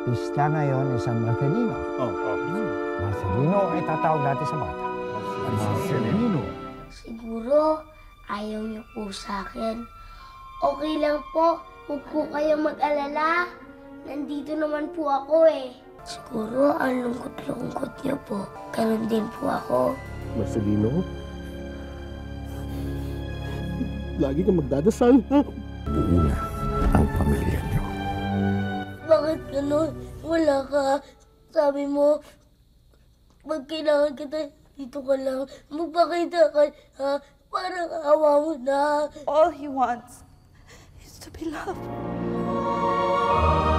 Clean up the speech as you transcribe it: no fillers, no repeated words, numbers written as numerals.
Pista ngayon ni San Marcelino. Marcelino ay tatawag natin sa bata. Marcelino. Siguro, ayaw niyo po sa akin. Okay lang po. Huwag po kayong mag-alala. Nandito naman po ako eh. Siguro, ang lungkot-lungkot niyo po. Ganun din po ako. Marcelino? Lagi kang magdadasal, ha? Buo na ang pamilya niyo. Bakit ganun? Wala ka. Sabi mo, pag kailangan kita, dito ka lang. Magpakita ka, ha? Parang awa mo na. All he wants is to be loved.